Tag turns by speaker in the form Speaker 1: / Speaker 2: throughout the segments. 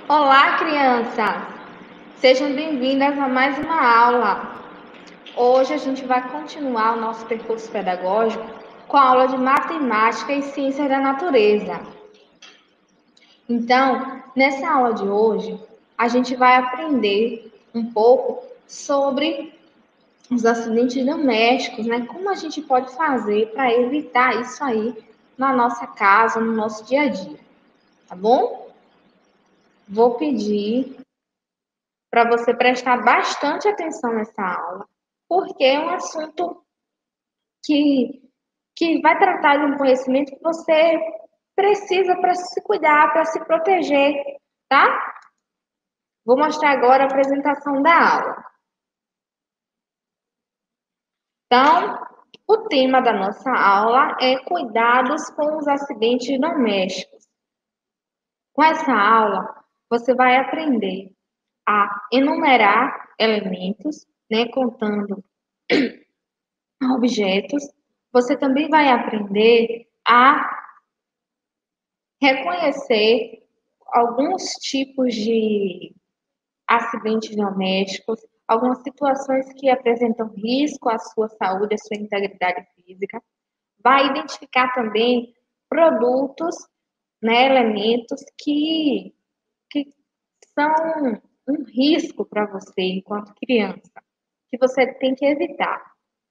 Speaker 1: Olá, crianças! Sejam bem-vindas a mais uma aula. Hoje a gente vai continuar o nosso percurso pedagógico com a aula de Matemática e Ciências da Natureza. Então, nessa aula de hoje, a gente vai aprender um pouco sobre os acidentes domésticos, né? Como a gente pode fazer para evitar isso aí na nossa casa, no nosso dia a dia, tá bom? Vou pedir para você prestar bastante atenção nessa aula, porque é um assunto que, que vai tratar de um conhecimento que você precisa para se cuidar, para se proteger, tá? Vou mostrar agora a apresentação da aula. Então, o tema da nossa aula é cuidados com os acidentes domésticos. Com essa aula, você vai aprender a enumerar elementos, né, contando objetos. Você também vai aprender a reconhecer alguns tipos de acidentes domésticos, algumas situações que apresentam risco à sua saúde, à sua integridade física. Vai identificar também produtos, né, elementos que são um risco para você enquanto criança, que você tem que evitar.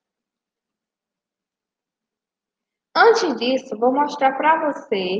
Speaker 1: Antes disso, vou mostrar para você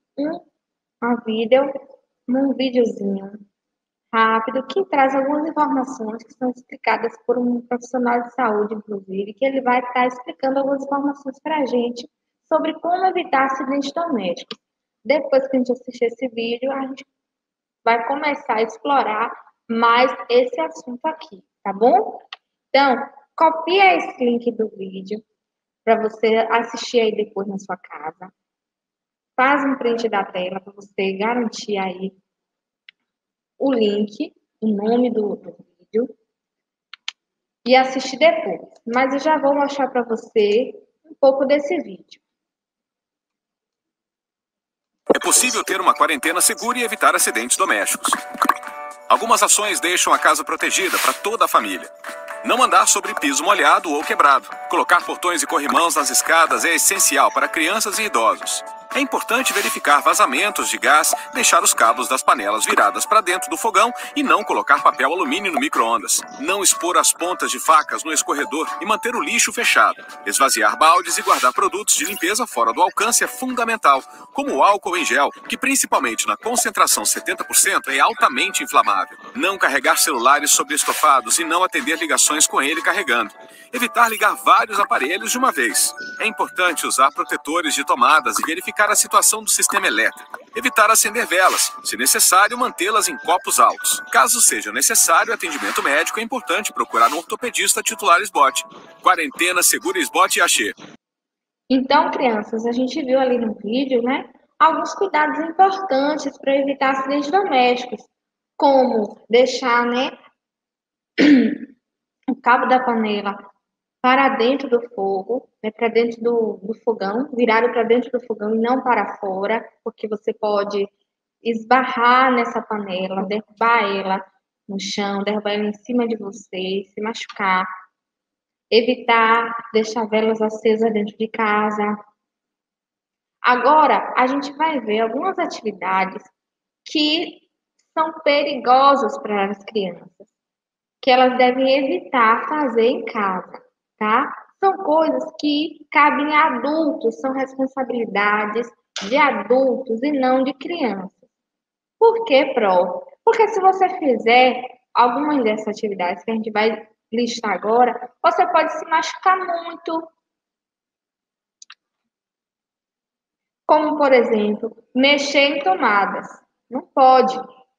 Speaker 1: um videozinho rápido que traz algumas informações que são explicadas por um profissional de saúde, inclusive, que ele vai estar explicando algumas informações para a gente sobre como evitar acidentes domésticos. Depois que a gente assistir esse vídeo, a gente vai começar a explorar mais esse assunto aqui, tá bom? Então, copia esse link do vídeo para você assistir aí depois na sua casa. Faz um print da tela para você garantir aí o link, o nome do vídeo e assistir depois. Mas eu já vou mostrar para você um pouco desse vídeo.
Speaker 2: É possível ter uma quarentena segura e evitar acidentes domésticos. Algumas ações deixam a casa protegida para toda a família. Não andar sobre piso molhado ou quebrado. Colocar portões e corrimãos nas escadas é essencial para crianças e idosos. É importante verificar vazamentos de gás, deixar os cabos das panelas viradas para dentro do fogão e não colocar papel alumínio no micro-ondas. Não expor as pontas de facas no escorredor e manter o lixo fechado. Esvaziar baldes e guardar produtos de limpeza fora do alcance é fundamental, como o álcool em gel, que principalmente na concentração 70% é altamente inflamável. Não carregar celulares sobre estofados e não atender ligações com ele carregando. Evitar ligar vários aparelhos de uma vez. É importante usar protetores de tomadas e verificar a situação do sistema elétrico. Evitar acender velas, se necessário, mantê-las em copos altos. Caso seja necessário atendimento médico, é importante procurar um ortopedista titular SBOT. Quarentena Segura SBOT e Axê.
Speaker 1: Então, crianças, a gente viu ali no vídeo, né, alguns cuidados importantes para evitar acidentes domésticos, como deixar, né, o cabo da panela para dentro do fogo, né, para dentro do fogão, virado para dentro do fogão e não para fora, porque você pode esbarrar nessa panela, derrubar ela no chão, derrubar ela em cima de você, se machucar. Evitar deixar velas acesas dentro de casa. Agora, a gente vai ver algumas atividades que são perigosas para as crianças, que elas devem evitar fazer em casa, tá? São coisas que cabem a adultos, são responsabilidades de adultos e não de crianças. Por que, Pro? Porque se você fizer alguma dessas atividades que a gente vai listar agora, você pode se machucar muito. Como, por exemplo, mexer em tomadas. Não pode.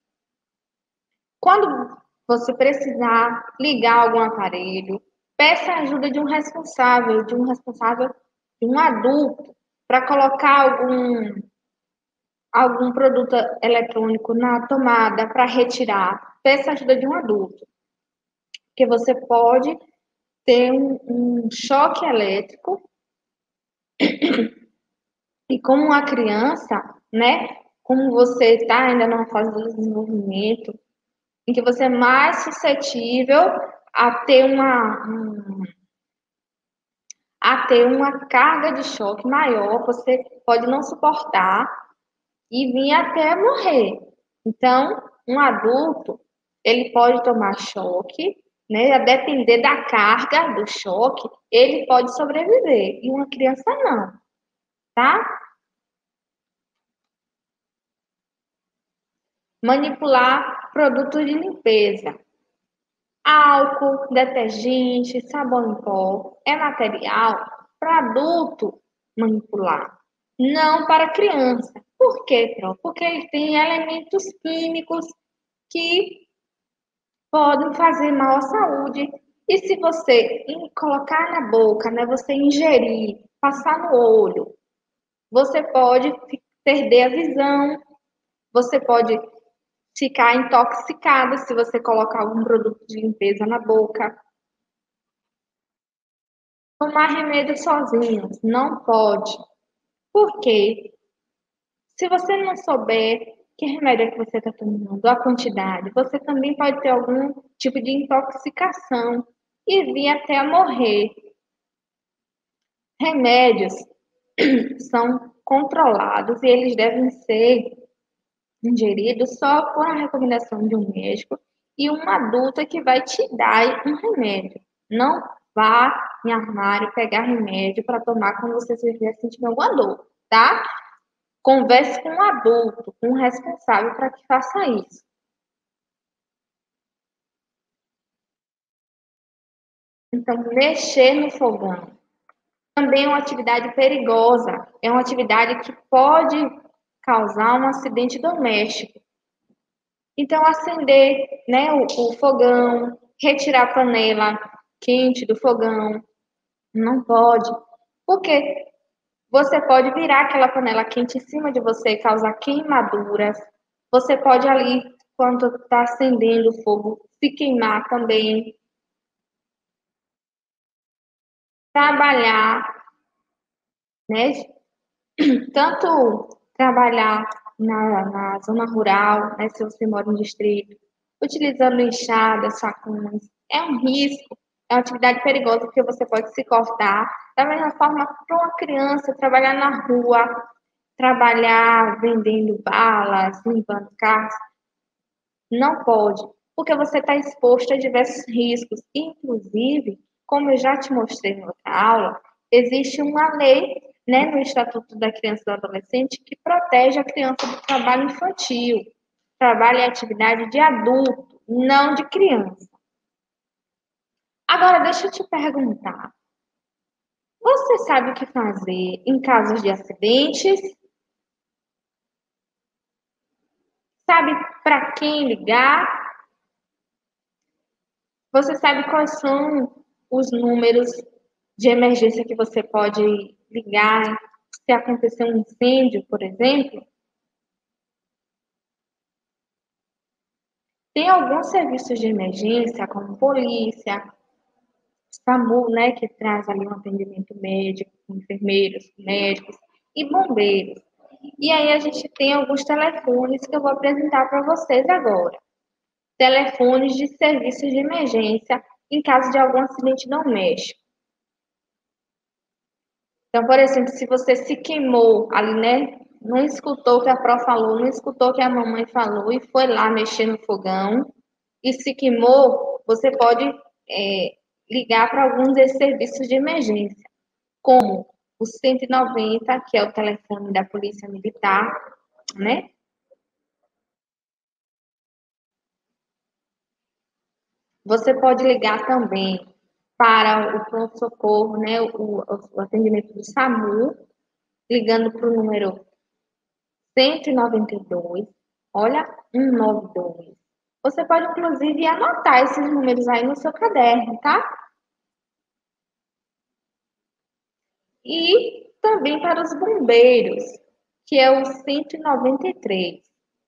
Speaker 1: Quando você precisar ligar algum aparelho, peça a ajuda de um responsável, de um adulto, para colocar algum produto eletrônico na tomada, para retirar. Peça a ajuda de um adulto, porque você pode ter um choque elétrico e como uma criança, né, como você está ainda numa fase do desenvolvimento, em que você é mais suscetível a ter uma carga de choque maior, você pode não suportar e vir até morrer. Então, um adulto, ele pode tomar choque, né? A depender da carga do choque, ele pode sobreviver, e uma criança não, tá? Manipular produtos de limpeza. Álcool, detergente, sabão em pó é material para adulto manipular, não para criança. Por quê, Pro? Porque ele tem elementos químicos que podem fazer mal à saúde. E se você colocar na boca, né, você ingerir, passar no olho, você pode perder a visão, você pode ficar intoxicada se você colocar algum produto de limpeza na boca. Tomar remédio sozinho, não pode. Por quê? Se você não souber que remédio é que você está tomando, a quantidade, você também pode ter algum tipo de intoxicação e vir até a morrer. Remédios são controlados e eles devem ser ingeridos só por a recomendação de um médico e um adulto que vai te dar um remédio. Não vá em armário pegar remédio para tomar quando você estiver sentindo alguma dor, tá? Converse com um adulto, com um responsável para que faça isso. Então, mexer no fogão também é uma atividade perigosa, é uma atividade que pode causar um acidente doméstico. Então, acender, né, o fogão, retirar a panela quente do fogão, não pode, porque você pode virar aquela panela quente em cima de você e causar queimaduras. Você pode ali, quando está acendendo o fogo, se queimar também. Trabalhar, né? Tanto trabalhar na zona rural, né? Se você mora no distrito, utilizando enxadas, facões, é um risco, é uma atividade perigosa porque você pode se cortar. Da mesma forma, para uma criança trabalhar na rua, trabalhar vendendo balas, limpando carros, não pode, porque você está exposto a diversos riscos. Inclusive, como eu já te mostrei em outra aula, existe uma lei, né, no Estatuto da Criança e do Adolescente que protege a criança do trabalho infantil. Trabalho é atividade de adulto, não de criança. Agora, deixa eu te perguntar. Você sabe o que fazer em casos de acidentes? Sabe para quem ligar? Você sabe quais são os números de emergência que você pode ligar se acontecer um incêndio, por exemplo? Tem alguns serviços de emergência, como polícia, SAMU, né, que traz ali um atendimento médico, com enfermeiros, médicos e bombeiros. E aí a gente tem alguns telefones que eu vou apresentar para vocês agora. Telefones de serviços de emergência em caso de algum acidente doméstico. Então, por exemplo, se você se queimou ali, né? Não escutou o que a Pró falou, não escutou o que a mamãe falou e foi lá mexer no fogão e se queimou, você pode ligar para alguns desses serviços de emergência, como o 190, que é o telefone da Polícia Militar, né? Você pode ligar também para o pronto-socorro, né? O atendimento do SAMU, ligando para o número 192, olha, 192. Você pode, inclusive, anotar esses números aí no seu caderno, tá? E também para os bombeiros, que é o 193.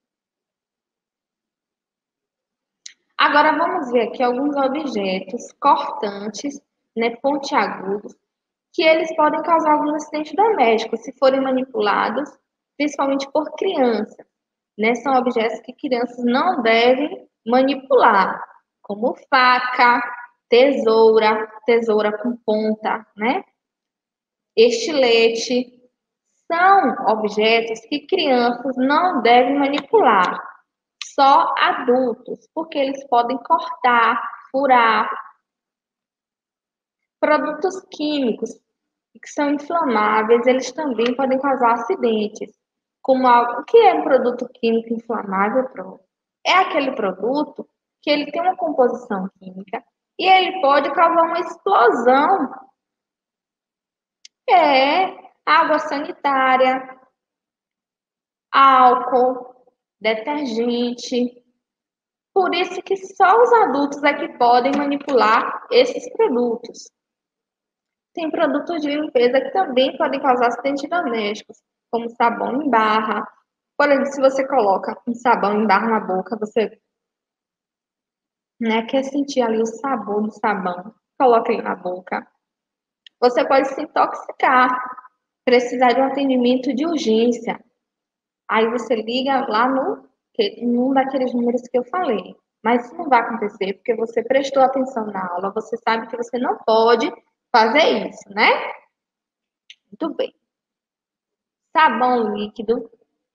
Speaker 1: Agora vamos ver aqui alguns objetos cortantes, né, pontiagudos, que eles podem causar algum acidente doméstico se forem manipulados principalmente por crianças, né? São objetos que crianças não devem manipular, como faca, tesoura com ponta, né? Estilete, são objetos que crianças não devem manipular, só adultos, porque eles podem cortar, furar. Produtos químicos que são inflamáveis, eles também podem causar acidentes. Como algo, o que é um produto químico inflamável, Pro? É aquele produto que ele tem uma composição química e ele pode causar uma explosão. É água sanitária, álcool, detergente. Por isso que só os adultos é que podem manipular esses produtos. Tem produtos de limpeza que também podem causar acidentes domésticos, como sabão em barra. Por exemplo, se você coloca um sabão em barra na boca, você, né, quer sentir ali o sabor do sabão, coloca ele na boca. Você pode se intoxicar, precisar de um atendimento de urgência. Aí você liga lá em um daqueles números que eu falei. Mas isso não vai acontecer porque você prestou atenção na aula, você sabe que você não pode fazer isso, né? Muito bem. Sabão líquido,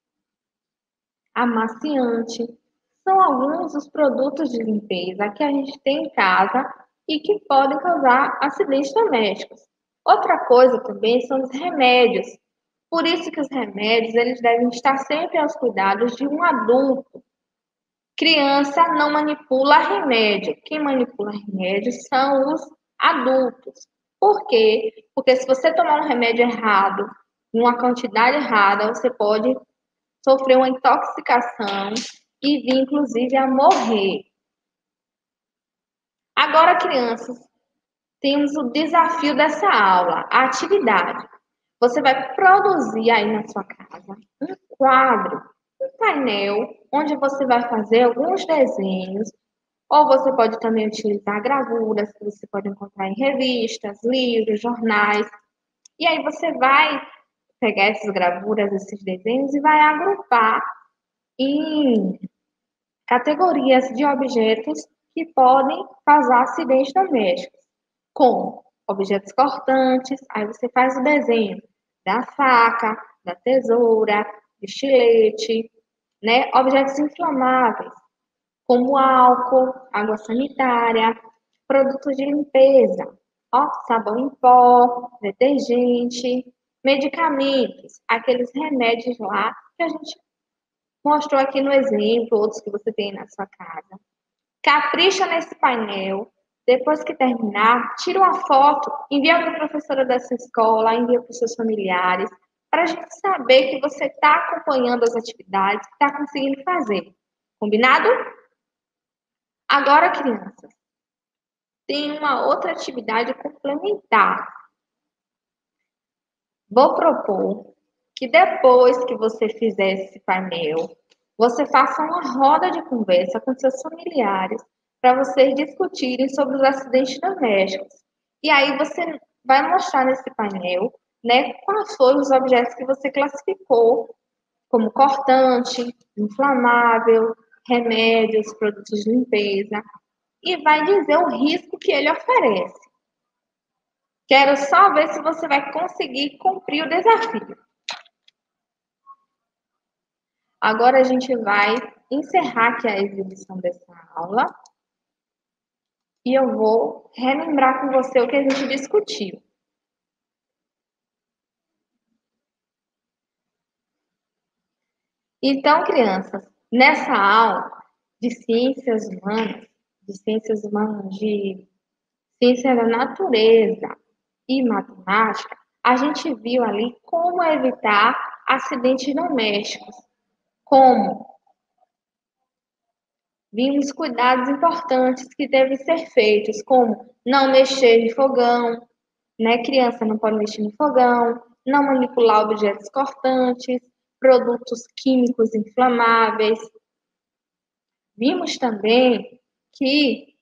Speaker 1: amaciante, são alguns dos produtos de limpeza que a gente tem em casa e que podem causar acidentes domésticos. Outra coisa também são os remédios. Por isso que os remédios eles devem estar sempre aos cuidados de um adulto. Criança não manipula remédio. Quem manipula remédio são os adultos. Por quê? Porque se você tomar um remédio errado, em uma quantidade errada, você pode sofrer uma intoxicação e vir, inclusive, a morrer. Agora, crianças, temos o desafio dessa aula, a atividade. Você vai produzir aí na sua casa um quadro, um painel, onde você vai fazer alguns desenhos, ou você pode também utilizar gravuras que você pode encontrar em revistas, livros, jornais. E aí você vai pegar essas gravuras, esses desenhos e vai agrupar em categorias de objetos que podem causar acidentes domésticos, como objetos cortantes, aí você faz o desenho da faca, da tesoura, do estilete, né? Objetos inflamáveis, como álcool, água sanitária, produtos de limpeza, ó, sabão em pó, detergente, medicamentos, aqueles remédios lá que a gente mostrou aqui no exemplo, outros que você tem na sua casa. Capricha nesse painel. Depois que terminar, tira uma foto, envia para a professora dessa escola, envia para os seus familiares, para a gente saber que você está acompanhando as atividades, está conseguindo fazer. Combinado? Agora, crianças, tem uma outra atividade complementar. Vou propor que depois que você fizer esse painel, você faça uma roda de conversa com seus familiares para vocês discutirem sobre os acidentes domésticos. E aí você vai mostrar nesse painel, né, quais foram os objetos que você classificou como cortante, inflamável, remédios, produtos de limpeza, e vai dizer o risco que ele oferece. Quero só ver se você vai conseguir cumprir o desafio. Agora a gente vai encerrar aqui a exibição dessa aula e eu vou relembrar com você o que a gente discutiu. Então, crianças, nessa aula de ciências humanas, de ciência da natureza e matemática, a gente viu ali como evitar acidentes domésticos. Como? Vimos cuidados importantes que devem ser feitos, como não mexer no fogão, né? Criança não pode mexer no fogão, não manipular objetos cortantes, produtos químicos inflamáveis. Vimos também que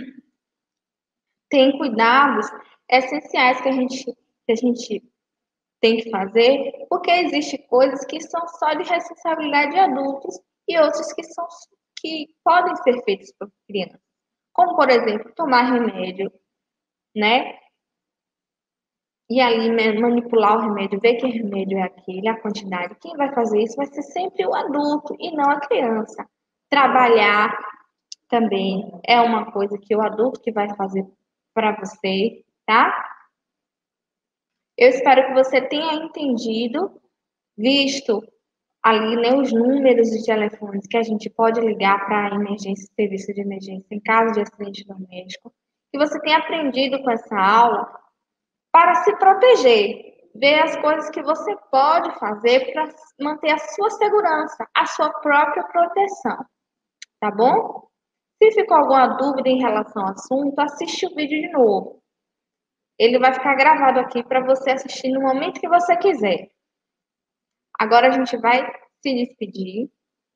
Speaker 1: tem cuidados essenciais que a gente tem que fazer, porque existem coisas que são só de responsabilidade de adultos e outras que podem ser feitas por crianças. Como, por exemplo, tomar remédio, né? E ali manipular o remédio, ver que remédio é aquele, a quantidade. Quem vai fazer isso vai ser sempre o adulto e não a criança. Trabalhar também é uma coisa que o adulto que vai fazer para você, tá? Eu espero que você tenha entendido, visto ali, né, os números de telefones que a gente pode ligar para emergência, serviço de emergência em caso de acidente doméstico, que você tenha aprendido com essa aula para se proteger, ver as coisas que você pode fazer para manter a sua segurança, a sua própria proteção, tá bom? Se ficou alguma dúvida em relação ao assunto, assiste o vídeo de novo. Ele vai ficar gravado aqui para você assistir no momento que você quiser. Agora a gente vai se despedir.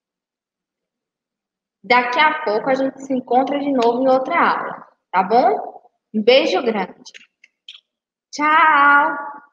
Speaker 1: Daqui a pouco a gente se encontra de novo em outra aula, tá bom? Um beijo grande. Tchau!